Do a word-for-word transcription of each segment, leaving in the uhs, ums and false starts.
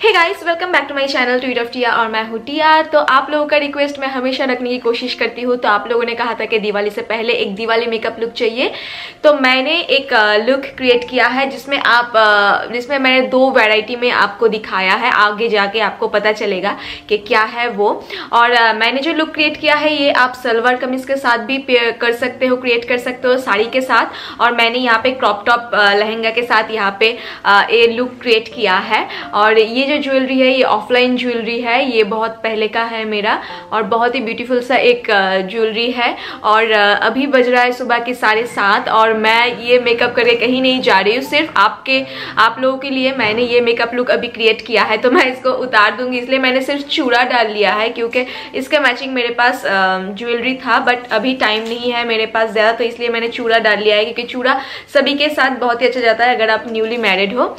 Hey guys, welcome back to my channel tweet of Tia और मैं हूँ टिया। तो आप लोगों का रिक्वेस्ट मैं हमेशा रखने की कोशिश करती हूँ। तो आप लोगों ने कहा था कि दिवाली से पहले एक दिवाली मेकअप लुक चाहिए, तो मैंने एक लुक क्रिएट किया है जिसमें आप जिसमें मैंने दो वैरायटी में आपको दिखाया है। आगे जाके आपको पता चलेगा कि क्या है वो। और मैंने जो लुक क्रिएट किया है ये आप सलवार कमीज के साथ भी कर सकते हो, क्रिएट कर सकते हो, साड़ी के साथ। और मैंने यहाँ पे क्रॉप टॉप लहंगा के साथ यहाँ पे ये लुक क्रिएट किया है। और ये जो ज्वेलरी है ये ऑफलाइन ज्वेलरी है, ये बहुत पहले का है मेरा और बहुत ही ब्यूटीफुल सा एक ज्वेलरी है। और अभी बज रहा है सुबह के साढ़े सात और मैं ये मेकअप करके कहीं नहीं जा रही हूँ, सिर्फ आपके आप लोगों के लिए मैंने ये मेकअप लुक अभी क्रिएट किया है। तो मैं इसको उतार दूंगी, इसलिए मैंने सिर्फ चूड़ा डाल लिया है क्योंकि इसके मैचिंग मेरे पास ज्वेलरी था, बट अभी टाइम नहीं है मेरे पास ज़्यादा, तो इसलिए मैंने चूड़ा डाल लिया है क्योंकि चूड़ा सभी के साथ बहुत ही अच्छा जाता है अगर आप न्यूली मैरिड हो।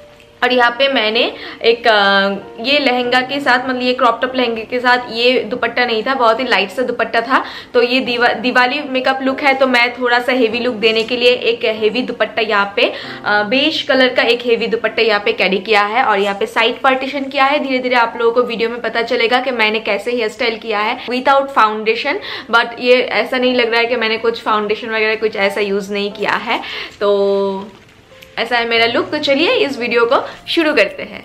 और यहाँ पे मैंने एक ये लहंगा के साथ, मतलब ये क्रॉप टॉप लहंगे के साथ ये दुपट्टा नहीं था, बहुत ही लाइट सा दुपट्टा था। तो ये दिवा, दिवाली मेकअप लुक है, तो मैं थोड़ा सा हेवी लुक देने के लिए एक हेवी दुपट्टा यहाँ पे बेज कलर का एक हेवी दुपट्टा यहाँ पे कैरी किया है। और यहाँ पे साइड पार्टीशन किया है। धीरे धीरे आप लोगों को वीडियो में पता चलेगा कि मैंने कैसे हेयर स्टाइल किया है विदाउट फाउंडेशन, बट ये ऐसा नहीं लग रहा है कि मैंने कुछ फाउंडेशन वगैरह कुछ ऐसा यूज नहीं किया है। तो ऐसा है मेरा लुक। तो चलिए इस वीडियो को शुरू करते हैं।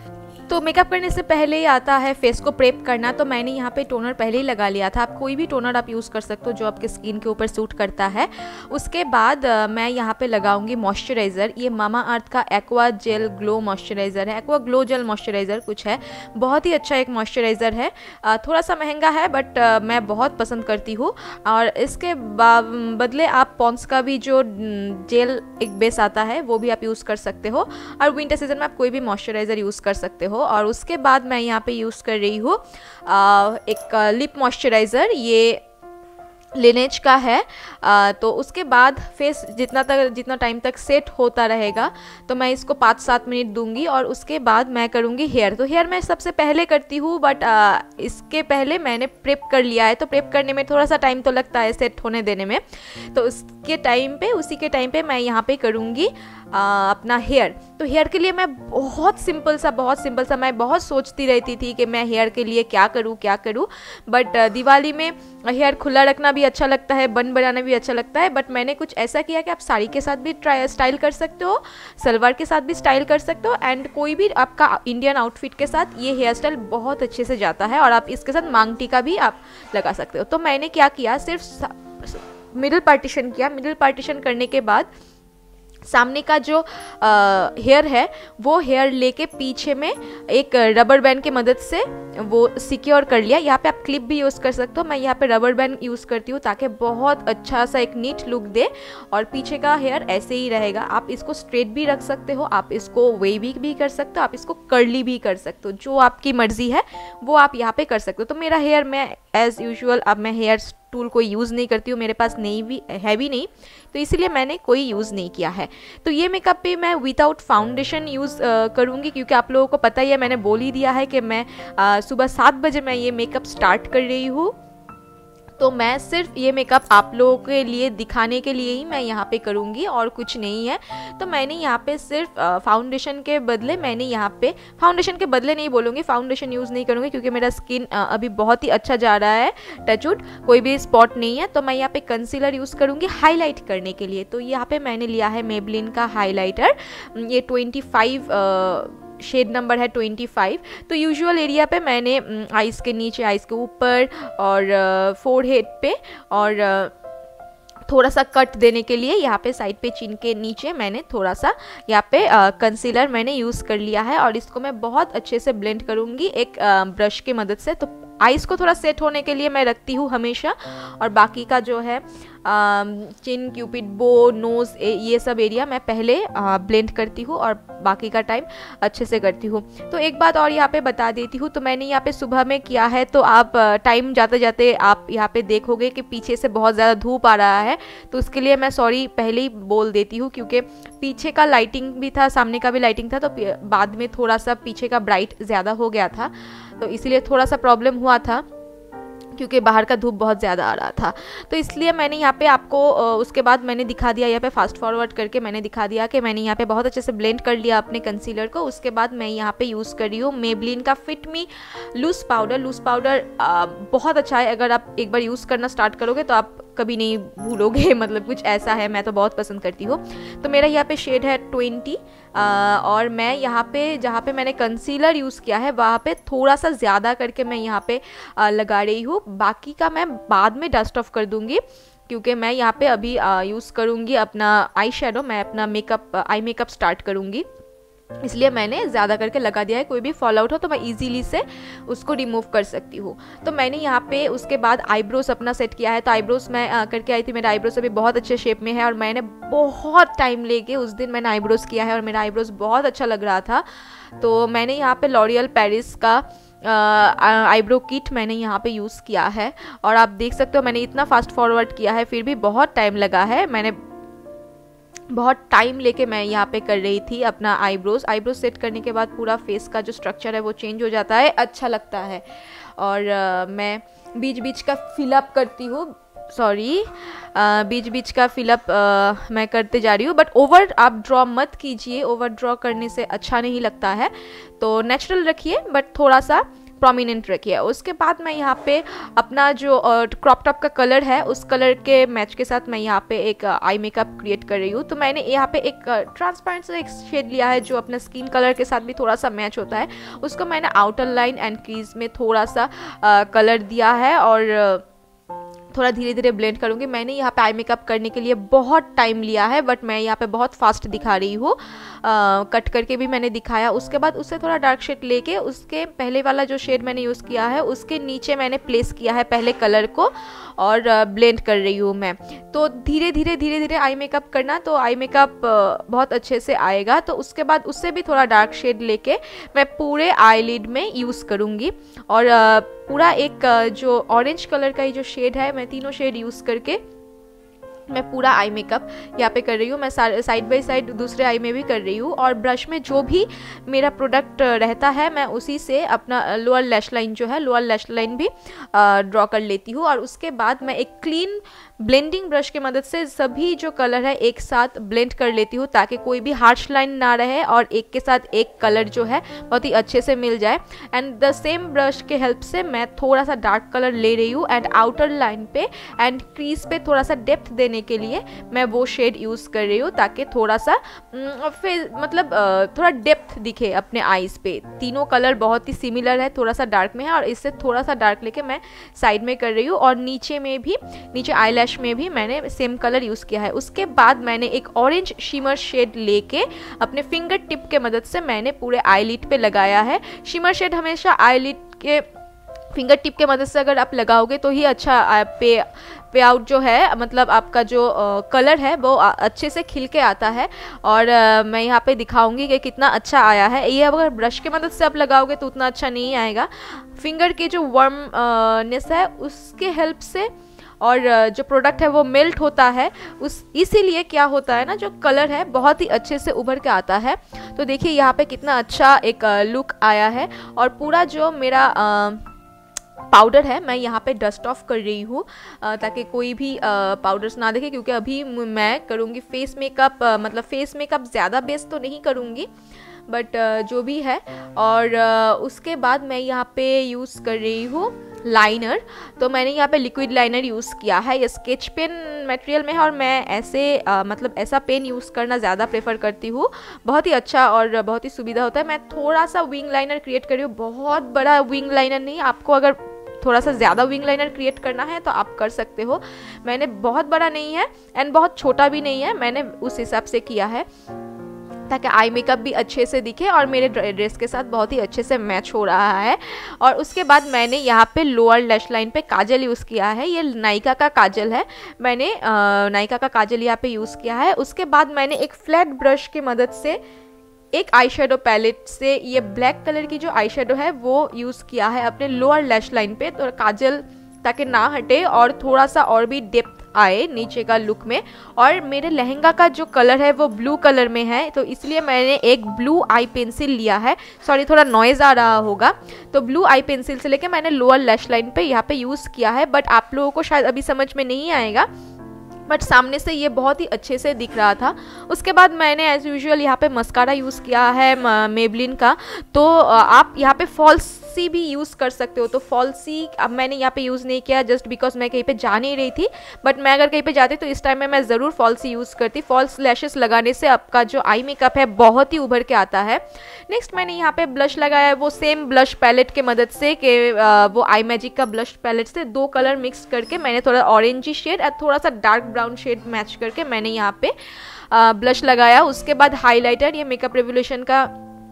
तो मेकअप करने से पहले ही आता है फेस को प्रेप करना। तो मैंने यहाँ पे टोनर पहले ही लगा लिया था। आप कोई भी टोनर आप यूज़ कर सकते हो जो आपके स्किन के ऊपर सूट करता है। उसके बाद मैं यहाँ पे लगाऊंगी मॉइस्चराइज़र। ये मामा अर्थ का एक्वा जेल ग्लो मॉइस्चराइज़र है, एक्वा ग्लो जेल मॉइस्चराइज़र कुछ है, बहुत ही अच्छा एक मॉइस्चराइज़र है। थोड़ा सा महंगा है बट मैं बहुत पसंद करती हूँ। और इसके बदले आप पॉन्स का भी जो जेल एक बेस आता है वो भी आप यूज़ कर सकते हो। और विंटर सीजन में आप कोई भी मॉइस्चराइज़र यूज़ कर सकते हो। और उसके बाद मैं यहाँ पे यूज़ कर रही हूँ एक लिप मॉइस्चराइज़र, ये लिनेज का है। आ, तो उसके बाद फेस जितना तक जितना टाइम तक सेट होता रहेगा तो मैं इसको पाँच सात मिनट दूंगी। और उसके बाद मैं करूँगी हेयर। तो हेयर मैं सबसे पहले करती हूँ, बट आ, इसके पहले मैंने प्रेप कर लिया है। तो प्रेप करने में थोड़ा सा टाइम तो लगता है सेट होने देने में। तो उसके टाइम पे उसी के टाइम पे मैं यहाँ पे करूँगी अपना हेयर। तो हेयर के लिए मैं बहुत सिंपल सा बहुत सिंपल सा मैं बहुत सोचती रहती थी कि मैं हेयर के लिए क्या करूँ क्या करूँ बट दिवाली में हेयर खुला रखना भी अच्छा लगता है, बन बनाना भी अच्छा लगता है। बट मैंने कुछ ऐसा किया कि आप साड़ी के साथ भी ट्राई स्टाइल कर सकते हो, सलवार के साथ भी स्टाइल कर सकते हो, एंड कोई भी आपका इंडियन आउटफिट के साथ ये हेयर स्टाइल बहुत अच्छे से जाता है। और आप इसके साथ मांग टीका भी आप लगा सकते हो। तो मैंने क्या किया, सिर्फ मिडिल पार्टीशन किया। मिडिल पार्टीशन करने के बाद सामने का जो आ, हेयर है वो हेयर लेके पीछे में एक रबर बैंड की मदद से वो सिक्योर कर लिया। यहाँ पे आप क्लिप भी यूज़ कर सकते हो, मैं यहाँ पे रबर बैंड यूज़ करती हूँ ताकि बहुत अच्छा सा एक नीट लुक दे। और पीछे का हेयर ऐसे ही रहेगा। आप इसको स्ट्रेट भी रख सकते हो, आप इसको वेवी भी कर सकते हो, आप इसको कर्ली भी कर सकते हो, जो आपकी मर्जी है वो आप यहाँ पे कर सकते हो। तो मेरा हेयर मैं एज़ यूजुअल अब मैं हेयर टूल कोई यूज़ नहीं करती हूँ, मेरे पास नहीं भी है भी नहीं, तो इसीलिए मैंने कोई यूज़ नहीं किया है। तो ये मेकअप पे मैं विदाउट फाउंडेशन यूज़ करूँगी क्योंकि आप लोगों को पता ही है, मैंने बोल ही दिया है कि मैं आ, सुबह सात बजे मैं ये मेकअप स्टार्ट कर रही हूँ। तो मैं सिर्फ ये मेकअप आप लोगों के लिए दिखाने के लिए ही मैं यहाँ पे करूँगी और कुछ नहीं है। तो मैंने यहाँ पे सिर्फ फाउंडेशन के बदले मैंने यहाँ पे फाउंडेशन के बदले नहीं बोलूँगी, फाउंडेशन यूज़ नहीं करूँगी क्योंकि मेरा स्किन अभी बहुत ही अच्छा जा रहा है, टचवुड, कोई भी स्पॉट नहीं है। तो मैं यहाँ पे कंसीलर यूज़ करूँगी हाईलाइट करने के लिए। तो यहाँ पे मैंने लिया है मेबलिन का हाईलाइटर, ये ट्वेंटी फाइव शेड नंबर है ट्वेंटी फाइव। तो यूजुअल एरिया पे मैंने आइज़ के नीचे, आइज़ के ऊपर और फोरहेड पे और थोड़ा सा कट देने के लिए यहाँ पे साइड पे चिन के नीचे मैंने थोड़ा सा यहाँ पे कंसीलर मैंने यूज़ कर लिया है। और इसको मैं बहुत अच्छे से ब्लेंड करूँगी एक ब्रश की मदद से। तो आइज़ को थोड़ा सेट होने के लिए मैं रखती हूँ हमेशा। और बाकी का जो है चिन, क्यूपिड बो, नोज़, ये सब एरिया मैं पहले ब्लेंड करती हूँ और बाकी का टाइम अच्छे से करती हूँ। तो एक बात और यहाँ पे बता देती हूँ, तो मैंने यहाँ पे सुबह में किया है। तो आप टाइम जाते जाते आप यहाँ पे देखोगे कि पीछे से बहुत ज़्यादा धूप आ रहा है, तो उसके लिए मैं सॉरी पहले ही बोल देती हूँ क्योंकि पीछे का लाइटिंग भी था, सामने का भी लाइटिंग था, तो बाद में थोड़ा सा पीछे का ब्राइट ज़्यादा हो गया था, तो इसलिए थोड़ा सा प्रॉब्लम हुआ था। क्योंकि बाहर का धूप बहुत ज़्यादा आ रहा था। तो इसलिए मैंने यहाँ पे आपको उसके बाद मैंने दिखा दिया, यहाँ पे फास्ट फॉरवर्ड करके मैंने दिखा दिया कि मैंने यहाँ पे बहुत अच्छे से ब्लेंड कर लिया अपने कंसीलर को। उसके बाद मैं यहाँ पे यूज़ कर रही हूँ मेबलिन का fit me loose powder. Loose powder बहुत अच्छा है, अगर आप एक बार यूज़ करना स्टार्ट करोगे तो आप कभी नहीं भूलोगे, मतलब कुछ ऐसा है, मैं तो बहुत पसंद करती हूँ। तो मेरा यहाँ पे शेड है ट्वेंटी और मैं यहाँ पे जहाँ पे मैंने कंसीलर यूज़ किया है वहाँ पे थोड़ा सा ज़्यादा करके मैं यहाँ पे लगा रही हूँ। बाकी का मैं बाद में डस्ट ऑफ कर दूँगी, क्योंकि मैं यहाँ पे अभी यूज़ करूँगी अपना आई शेडो, मैं अपना मेकअप आई मेकअप स्टार्ट करूँगी, इसलिए मैंने ज़्यादा करके लगा दिया है। कोई भी फॉल आउट हो तो मैं इजीली से उसको रिमूव कर सकती हूँ। तो मैंने यहाँ पे उसके बाद आईब्रोज अपना सेट किया है। तो आईब्रोज मैं आ, करके आई थी, मेरा आईब्रोज अभी बहुत अच्छे शेप में है और मैंने बहुत टाइम लेके उस दिन मैंने आईब्रोज किया है और मेरा आईब्रोज बहुत अच्छा लग रहा था। तो मैंने यहाँ पे लॉरियल पेरिस का आईब्रो किट मैंने यहाँ पे यूज़ किया है और आप देख सकते हो मैंने इतना फास्ट फॉरवर्ड किया है, फिर भी बहुत टाइम लगा है। मैंने बहुत टाइम लेके मैं यहाँ पे कर रही थी अपना आईब्रोज। आईब्रोज सेट करने के बाद पूरा फेस का जो स्ट्रक्चर है वो चेंज हो जाता है, अच्छा लगता है। और आ, मैं बीच बीच का फिलअप करती हूँ, सॉरी बीच बीच का फिलअप मैं करते जा रही हूँ, बट ओवर आप ड्रॉ मत कीजिए, ओवर ड्रॉ करने से अच्छा नहीं लगता है। तो नेचुरल रखिए बट थोड़ा सा प्रोमिनेंट रखिए। उसके बाद मैं यहाँ पे अपना जो क्रॉप टॉप का कलर है उस कलर के मैच के साथ मैं यहाँ पे एक आई मेकअप क्रिएट कर रही हूँ। तो मैंने यहाँ पे एक ट्रांसपेरेंट सा एक शेड लिया है जो अपना स्किन कलर के साथ भी थोड़ा सा मैच होता है। उसको मैंने आउटर लाइन एंड क्रीज में थोड़ा सा आ, कलर दिया है और थोड़ा धीरे धीरे ब्लेंड करूँगी। मैंने यहाँ पे आई मेकअप करने के लिए बहुत टाइम लिया है, बट मैं यहाँ पे बहुत फास्ट दिखा रही हूँ, कट करके भी मैंने दिखाया। उसके बाद उससे थोड़ा डार्क शेड लेके उसके पहले वाला जो शेड मैंने यूज़ किया है उसके नीचे मैंने प्लेस किया है पहले कलर को और ब्लेंड कर रही हूँ मैं। तो धीरे धीरे धीरे धीरे आई मेकअप करना, तो आई मेकअप बहुत अच्छे से आएगा। तो उसके बाद उससे भी थोड़ा डार्क शेड लेके मैं पूरे आईलिड में यूज़ करूँगी और पूरा एक जो ऑरेंज कलर का ये जो शेड है मैं तीनों शेड यूज़ करके मैं पूरा आई मेकअप यहाँ पे कर रही हूँ। मैं साइड बाय साइड दूसरे आई में भी कर रही हूँ और ब्रश में जो भी मेरा प्रोडक्ट रहता है मैं उसी से अपना लोअर लैश लाइन जो है लोअर लैश लाइन भी ड्रॉ कर लेती हूँ। और उसके बाद मैं एक क्लीन ब्लेंडिंग ब्रश की मदद से सभी जो कलर है एक साथ ब्लेंड कर लेती हूँ ताकि कोई भी हार्श लाइन ना रहे और एक के साथ एक कलर जो है बहुत ही अच्छे से मिल जाए। एंड द सेम ब्रश के हेल्प से मैं थोड़ा सा डार्क कलर ले रही हूँ एंड आउटर लाइन पे एंड क्रीज पे थोड़ा सा डेप्थ देने के लिए मैं वो शेड यूज़ कर रही हूँ ताकि थोड़ा सा फिर मतलब थोड़ा डेप्थ दिखे अपने आईज पे। तीनों कलर बहुत ही सिमिलर है, थोड़ा सा डार्क में है और इससे थोड़ा सा डार्क लेके मैं साइड में कर रही हूँ और नीचे में भी नीचे आईलैश में भी मैंने सेम कलर यूज़ किया है। उसके बाद मैंने एक ऑरेंज शिमर शेड लेके अपने फिंगर टिप के मदद से मैंने पूरे आईलिड पे लगाया है। शिमर शेड हमेशा आईलिड के फिंगर टिप के मदद से अगर आप लगाओगे तो ही अच्छा पे पे आउट जो है मतलब आपका जो आ, कलर है वो आ, अच्छे से खिल के आता है। और आ, मैं यहाँ पे दिखाऊंगी कि कितना अच्छा आया है। ये अगर ब्रश की मदद से आप लगाओगे तो उतना अच्छा नहीं आएगा। फिंगर के जो वार्मनेस है उसके हेल्प से और जो प्रोडक्ट है वो मेल्ट होता है, उस इसीलिए क्या होता है ना जो कलर है बहुत ही अच्छे से उभर के आता है। तो देखिए यहाँ पे कितना अच्छा एक लुक आया है। और पूरा जो मेरा आ, पाउडर है मैं यहाँ पे डस्ट ऑफ कर रही हूँ ताकि कोई भी पाउडर्स ना देखे, क्योंकि अभी मैं करूँगी फेस मेकअप, मतलब फेस मेकअप ज़्यादा बेस तो नहीं करूँगी बट जो भी है। और उसके बाद मैं यहाँ पे यूज़ कर रही हूँ लाइनर। तो मैंने यहाँ पे लिक्विड लाइनर यूज़ किया है, ये स्केच पेन मटेरियल में है और मैं ऐसे आ, मतलब ऐसा पेन यूज़ करना ज़्यादा प्रेफर करती हूँ, बहुत ही अच्छा और बहुत ही सुविधा होता है। मैं थोड़ा सा विंग लाइनर क्रिएट कर रही हूँ, बहुत बड़ा विंग लाइनर नहीं। आपको अगर थोड़ा सा ज़्यादा विंग लाइनर क्रिएट करना है तो आप कर सकते हो। मैंने बहुत बड़ा नहीं है एंड बहुत छोटा भी नहीं है, मैंने उस हिसाब से किया है ताकि आई मेकअप भी अच्छे से दिखे और मेरे ड्रेस के साथ बहुत ही अच्छे से मैच हो रहा है। और उसके बाद मैंने यहाँ पे लोअर लैश लाइन पे काजल यूज़ किया है, ये नायका का काजल है, मैंने नायका का काजल यहाँ पे यूज़ किया है। उसके बाद मैंने एक फ्लैट ब्रश की मदद से एक आई शेडो पैलेट से ये ब्लैक कलर की जो आई शेडो है वो यूज़ किया है अपने लोअर लैश लाइन पे, तो काजल ताकि ना हटे और थोड़ा सा और भी डेप्थ आए नीचे का लुक में। और मेरे लहंगा का जो कलर है वो ब्लू कलर में है, तो इसलिए मैंने एक ब्लू आई पेंसिल लिया है। सॉरी, थोड़ा नॉइज़ आ रहा होगा। तो ब्लू आई पेंसिल से लेके मैंने लोअर लैश लाइन पे यहाँ पे यूज़ किया है, बट आप लोगों को शायद अभी समझ में नहीं आएगा, बट सामने से ये बहुत ही अच्छे से दिख रहा था। उसके बाद मैंने एज यूजुअल यहाँ पे मस्कारा यूज़ किया है मेबलिन का। तो आप यहाँ पे फॉल्सी भी यूज़ कर सकते हो। तो फॉल्सी अब मैंने यहाँ पे यूज़ नहीं किया जस्ट बिकॉज मैं कहीं पे जा नहीं रही थी, बट मैं अगर कहीं पे जाती तो इस टाइम में मैं ज़रूर फॉल्सी यूज़ करती। फॉल्स लैशेस लगाने से आपका जो आई मेकअप है बहुत ही उभर के आता है। नेक्स्ट मैंने यहाँ पे ब्लश लगाया है, वो सेम ब्लश पैलेट के मदद से कि वो आई मैजिक का ब्लश पैलेट से दो कलर मिक्स करके मैंने थोड़ा ऑरेंजी शेड और थोड़ा सा डार्क ब्राउन शेड मैच करके मैंने यहाँ पे ब्लश लगाया। उसके बाद हाइलाइटर, ये मेकअप रेवोल्यूशन का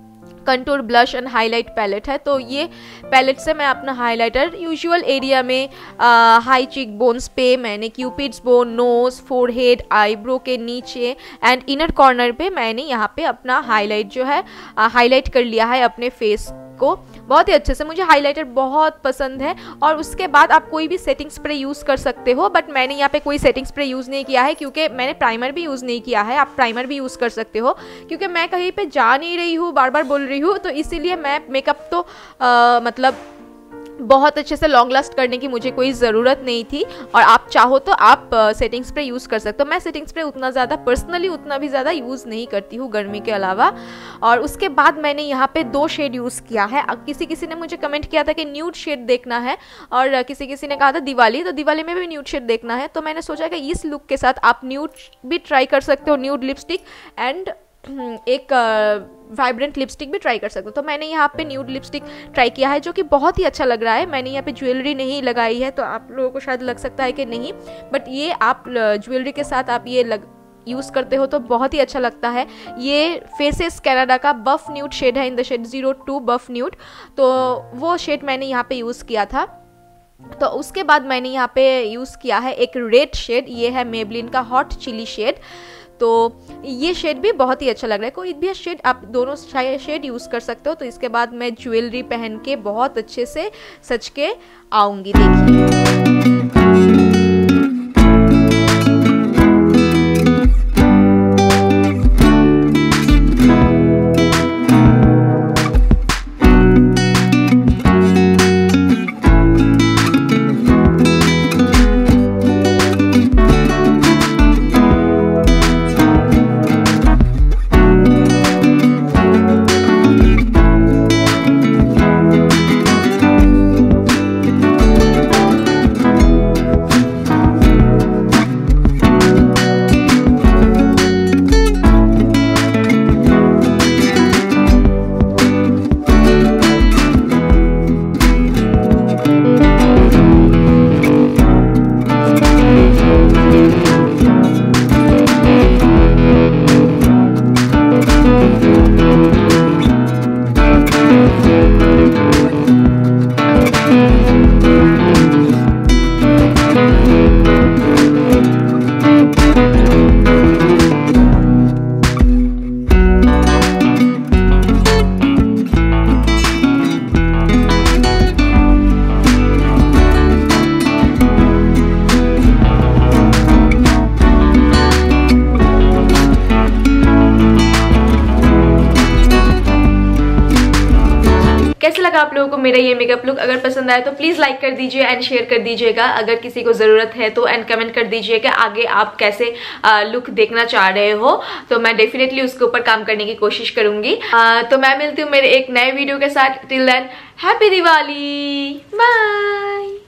contour blush and highlight palette है। तो ये पैलेट से मैं अपना हाइलाइटर यूजुअल एरिया में हाई चीक बोन्स पे मैंने Cupid's bone, nose, forehead, eyebrow के नीचे एंड इनर कॉर्नर पे मैंने यहाँ पे अपना हाईलाइट जो है हाईलाइट कर लिया है अपने फेस को बहुत ही अच्छे से। मुझे हाइलाइटर बहुत पसंद है। और उसके बाद आप कोई भी सेटिंग स्प्रे यूज़ कर सकते हो, बट मैंने यहाँ पे कोई सेटिंग स्प्रे यूज़ नहीं किया है क्योंकि मैंने प्राइमर भी यूज़ नहीं किया है। आप प्राइमर भी यूज़ कर सकते हो क्योंकि मैं कहीं पे जा नहीं रही हूँ, बार बार बोल रही हूँ, तो इसीलिए मैं मेकअप तो आ, मतलब बहुत अच्छे से लॉन्ग लास्ट करने की मुझे कोई ज़रूरत नहीं थी। और आप चाहो तो आप सेटिंग स्प्रे यूज़ कर सकते हो। मैं सेटिंग स्प्रे उतना ज़्यादा पर्सनली उतना भी ज़्यादा यूज़ नहीं करती हूँ गर्मी के अलावा। और उसके बाद मैंने यहाँ पे दो शेड यूज़ किया है। अब किसी किसी ने मुझे कमेंट किया था कि न्यूड शेड देखना है और किसी किसी ने कहा था दिवाली, तो दिवाली में भी न्यूड शेड देखना है। तो मैंने सोचा कि इस लुक के साथ आप न्यूड भी ट्राई कर सकते हो, न्यूड लिपस्टिक एंड एक वाइब्रेंट uh, लिपस्टिक भी ट्राई कर सकते हो। तो मैंने यहाँ पे न्यूड लिपस्टिक ट्राई किया है जो कि बहुत ही अच्छा लग रहा है। मैंने यहाँ पे ज्वेलरी नहीं लगाई है तो आप लोगों को शायद लग सकता है कि नहीं, बट ये आप ज्वेलरी के साथ आप ये लग यूज़ करते हो तो बहुत ही अच्छा लगता है। ये फेसेस कनाडा का बफ न्यूड शेड है, in the shade zero two buff nude. तो वो शेड मैंने यहाँ पे यूज़ किया था। तो उसके बाद मैंने यहाँ पे यूज़ किया है एक रेड शेड, ये है मेबलिन का हॉट चिली शेड। तो ये शेड भी बहुत ही अच्छा लग रहा है। कोई भी शेड आप दोनों शेड यूज़ कर सकते हो। तो इसके बाद मैं ज्वेलरी पहन के बहुत अच्छे से सज के आऊँगी, देखिए। कैसे लगा आप लोगों को मेरा ये मेकअप लुक? अगर पसंद आए तो प्लीज लाइक कर दीजिए एंड शेयर कर दीजिएगा। अगर किसी को जरूरत है तो एंड कमेंट कर दीजिएगा आगे आप कैसे लुक देखना चाह रहे हो, तो मैं डेफिनेटली उसके ऊपर काम करने की कोशिश करूंगी। आ, तो मैं मिलती हूँ मेरे एक नए वीडियो के साथ। Till then happy Diwali, bye.